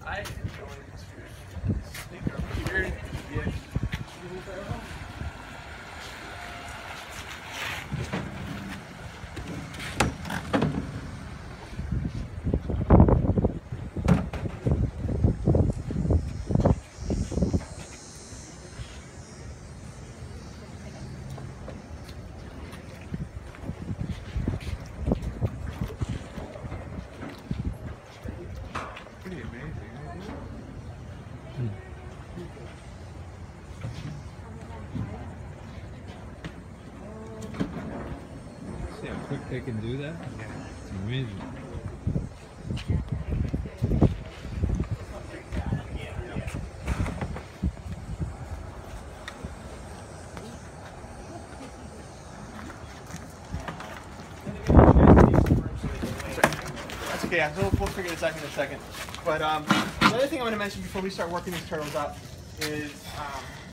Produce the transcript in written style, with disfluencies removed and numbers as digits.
I enjoy this speaker here. Yeah. Pretty amazing, isn't it? See how quick they can do that? Yeah. It's amazing. That's okay, yeah, we'll figure this out in a second. But the other thing I want to mention before we start working these turtles up is